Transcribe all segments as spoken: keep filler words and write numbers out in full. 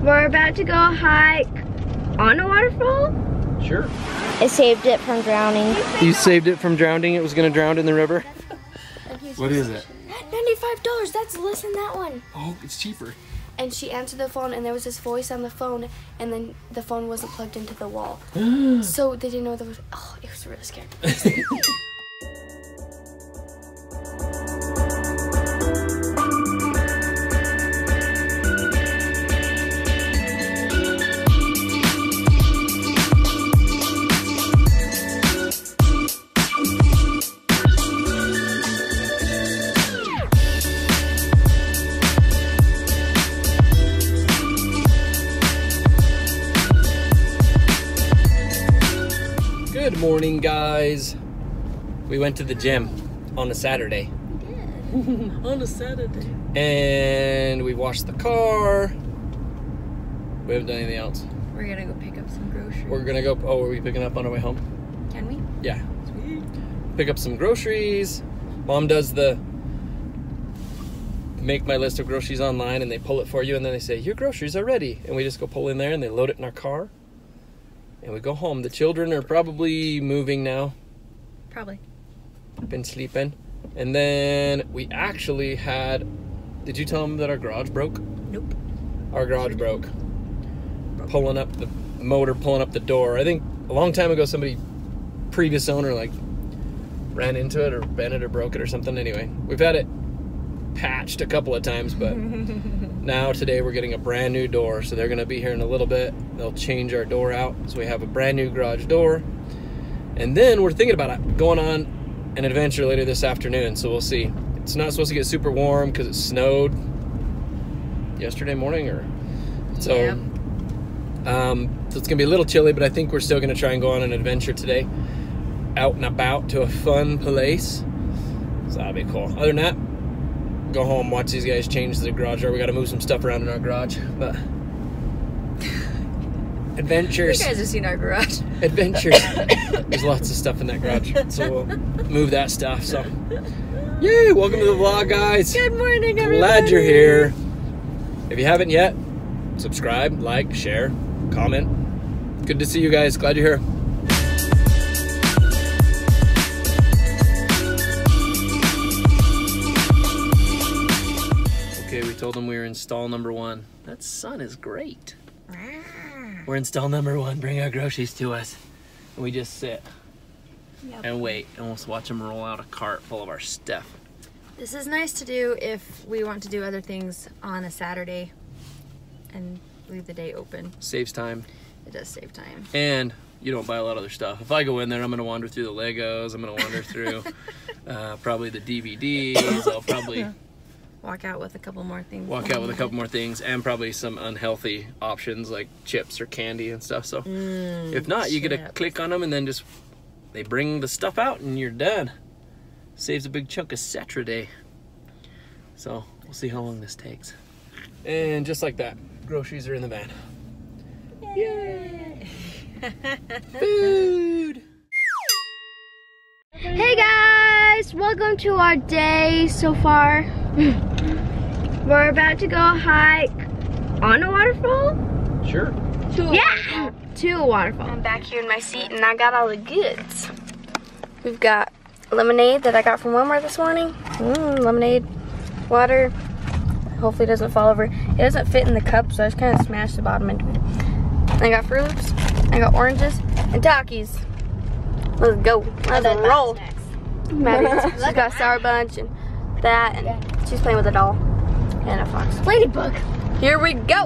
We're about to go hike on a waterfall. Sure. I saved it from drowning. You saved it from drowning? It was gonna drown in the river? What is it? ninety-five dollars, that's less than that one. Oh, it's cheaper. And she answered the phone and there was this voice on the phone and then the phone wasn't plugged into the wall. So they didn't know there was, oh, it was really scary. Good morning, guys. We went to the gym on a Saturday. On a Saturday. And we washed the car. We haven't done anything else. We're gonna go pick up some groceries. We're gonna go, oh, are we picking up on our way home? Can we? Yeah. Sweet. Pick up some groceries. Mom does the make my list of groceries online and they pull it for you and then they say, your groceries are ready. And we just go pull in there and they load it in our car. And we go home. The children are probably moving now. Probably. Been sleeping. And then we actually had, did you tell them that our garage broke? Nope. Our garage broke. Pulling up the motor, pulling up the door. I think a long time ago somebody, previous owner, like ran into it or bent it or broke it or something. Anyway, we've had it patched a couple of times, but now today we're getting a brand new door. So they're gonna be here in a little bit. They'll change our door out. So we have a brand new garage door. And then we're thinking about going on an adventure later this afternoon. So we'll see. It's not supposed to get super warm because it snowed yesterday morning or so. Yep. Um, so it's gonna be a little chilly, but I think we're still gonna try and go on an adventure today. Out and about to a fun place. So that'll be cool. Other than that, go home, watch these guys change the garage door. We gotta move some stuff around in our garage, but adventures. You guys have seen our garage. Adventures. There's lots of stuff in that garage, so we'll move that stuff. So, yay! Welcome to the vlog, guys. Good morning, everybody. Glad you're here. If you haven't yet, subscribe, like, share, comment. Good to see you guys. Glad you're here. Okay, we told them we were in stall number one. That sun is great. We're in stall number one. Bring our groceries to us. And we just sit Yep. and wait and we'll watch them roll out a cart full of our stuff. This is nice to do if we want to do other things on a Saturday and leave the day open. Saves time. It does save time. And you don't buy a lot of other stuff. If I go in there, I'm gonna wander through the Legos. I'm gonna wander through uh, probably the D V Ds. I'll probably Walk out with a couple more things. walk out with a couple more things and probably some unhealthy options like chips or candy and stuff. So Mm, if not, you get to chips. click on them and then just they bring the stuff out and you're done. Saves a big chunk of Saturday. So we'll see how long this takes. And just like that, groceries are in the van. Yay! Food. Hey guys, welcome to our day so far. We're about to go hike on a waterfall. Sure. Yeah, to a waterfall. I'm back here in my seat and I got all the goods. We've got lemonade that I got from Walmart this morning. Mmm, lemonade, water. Hopefully it doesn't fall over. It doesn't fit in the cup, so I just kind of smashed the bottom into it. I got Fruit Loops, I got oranges, and Takis. Let's go. Let's roll. Maddie, she's got Sour Bunch and that, and she's playing with a doll and a fox. Ladybug. Here we go.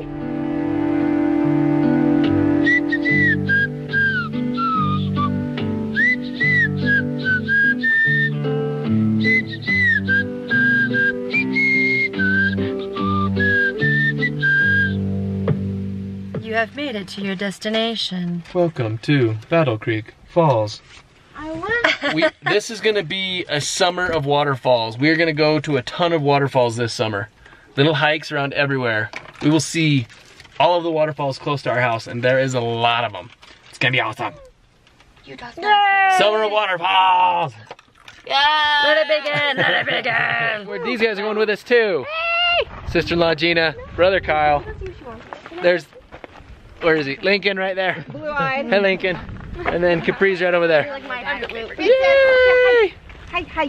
You have made it to your destination. Welcome to Battle Creek Falls. I want. We, this is gonna be a summer of waterfalls. We are gonna go to a ton of waterfalls this summer. Little hikes around everywhere. We will see all of the waterfalls close to our house, and there is a lot of them. It's gonna be awesome. Summer of waterfalls. Yeah. Let it begin, let it begin. These guys are going with us too. Sister-in-law Gina, brother Kyle. there's, where is he? Lincoln right there. Blue-eyed. Hey, Lincoln. And then Capri's right over there. Like my favorite. Yay! Hi, hi.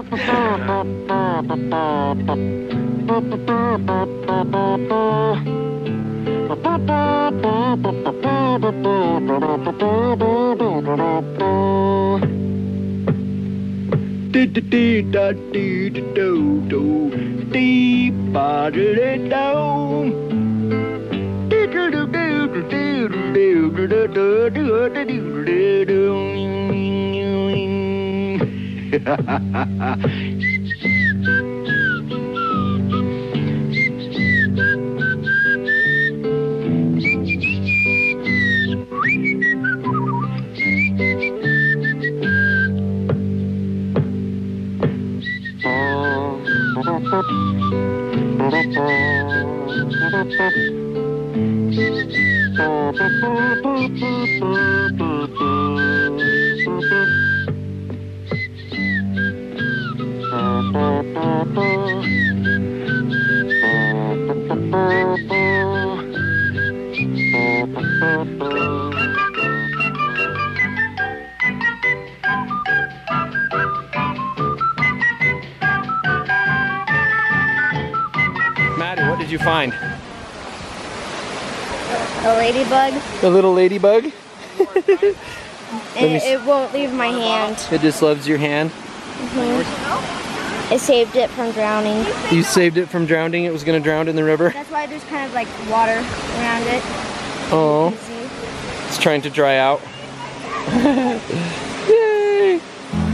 Maddie, what did you find? A ladybug. A little ladybug? It, it won't leave my hand. It just loves your hand. Mm-hmm. It saved it from drowning. You saved it from drowning? It was going to drown in the river? That's why there's kind of like water around it. Oh. It's trying to dry out. Yay!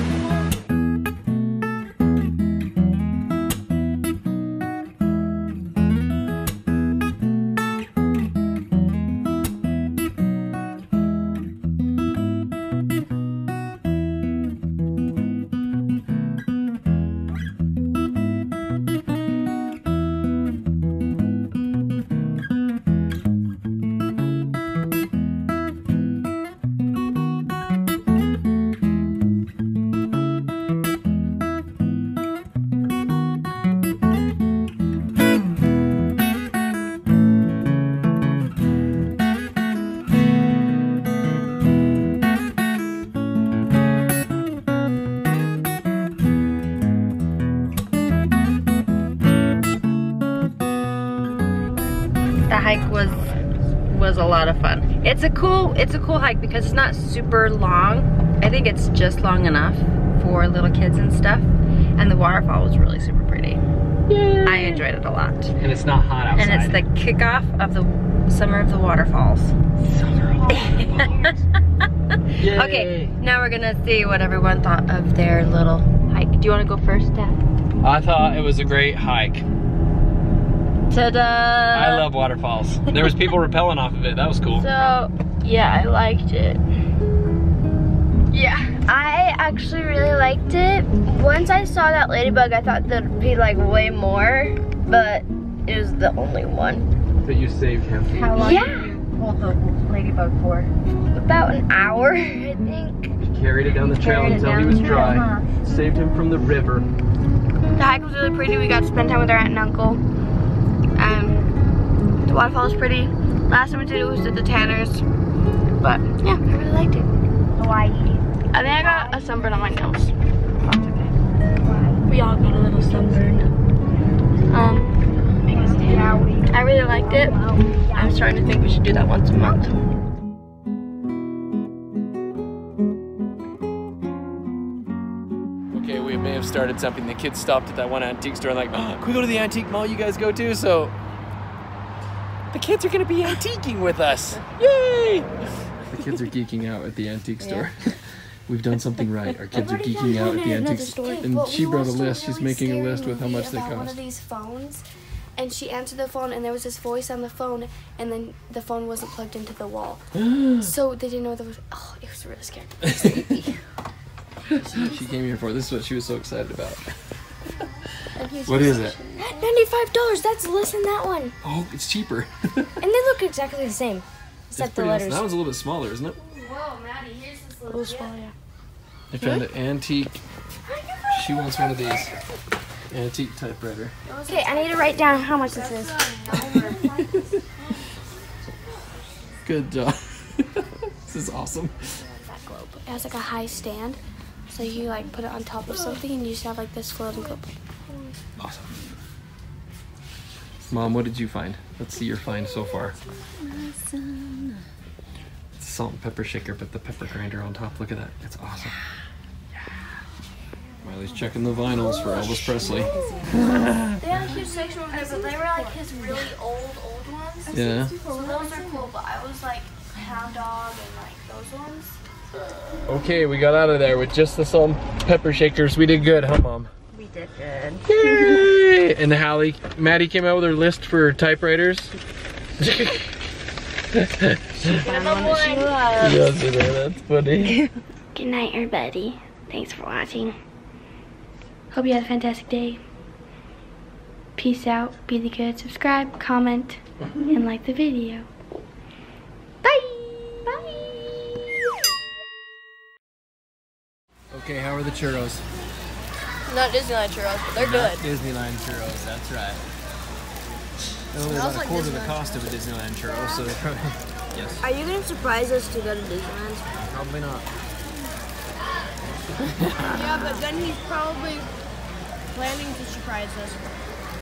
The hike was was a lot of fun. It's a cool it's a cool hike because it's not super long. I think it's just long enough for little kids and stuff. And the waterfall was really super pretty. Yay. I enjoyed it a lot. And it's not hot outside. And it's the kickoff of the Summer of the Waterfalls. Summer of the Waterfalls. Yay. Okay, now we're gonna see what everyone thought of their little hike. Do you want to go first, Dad? I thought it was a great hike. Ta-da! I love waterfalls. There was people rappelling off of it. That was cool. So, yeah, I liked it. Yeah, I actually really liked it. Once I saw that ladybug, I thought there'd be like way more, but it was the only one. That you saved him. How long Yeah. did you hold the ladybug for? About an hour, I think. He carried it down the trail Carried it until he down was the trail, dry. huh? Saved him from the river. The hike was really pretty. We got to spend time with our aunt and uncle. Um, the waterfall was pretty. Last time we did it was at the Tanners. But yeah, I really liked it. Hawaii. I think I got a sunburn on my nose. We all got a little sunburn. Um, I really liked it. I'm starting to think we should do that once a month. Okay, we may have started something. The kids stopped at that one antique store and like, oh, can we go to the antique mall you guys go to? So the kids are gonna be antiquing with us. Yay! The kids are geeking out at the antique store. We've done something right. Our kids are geeking out at the antique store. And she brought a list. She's making a list with how much they One of cost. these phones, and she answered the phone, and there was this voice on the phone, and then the phone wasn't plugged into the wall, so they didn't know there was. Oh, it was really scary. She came here for. This is what she was so excited about. What is it? Ninety-five dollars. That's less than that one, Oh, it's cheaper. and they look exactly the same, It's except the pretty awesome. letters. That one's a little bit smaller, isn't it? Whoa, Maddie, here's this Oh, little. small, yeah. I found an antique. She wants one of these. Antique typewriter. Okay, I need to write down how much this is. Good job. This is awesome. That globe. It has like a high stand, so you like put it on top of something, and you just have like this floating globe. Awesome. Mom, what did you find? Let's see your find so far. It's a salt and pepper shaker, but the pepper grinder on top. Look at that. It's awesome. Miley's checking the vinyls for Elvis Presley. They had a huge section over there, but they were like his really old, old ones. Yeah. So those are cool, but I was like Hound Dog and like those ones. Okay, we got out of there with just the salt and pepper shakers. We did good, huh, Mom? We did good. Yay! And Hallie, Maddie came out with her list for typewriters. Yeah, so that's funny. Good night, everybody. Thanks for watching. Hope you had a fantastic day. Peace out. Be the good. Subscribe, comment, and like the video. Bye. Bye. Okay, how are the churros? Not Disneyland churros, but they're Not good. Disneyland churros, that's right. They're only about a like quarter the Disneyland. cost of a Disneyland churro, so they're probably... Yes. Are you gonna surprise us to go to Disneyland? Probably not. Yeah, but then he's probably planning to surprise us.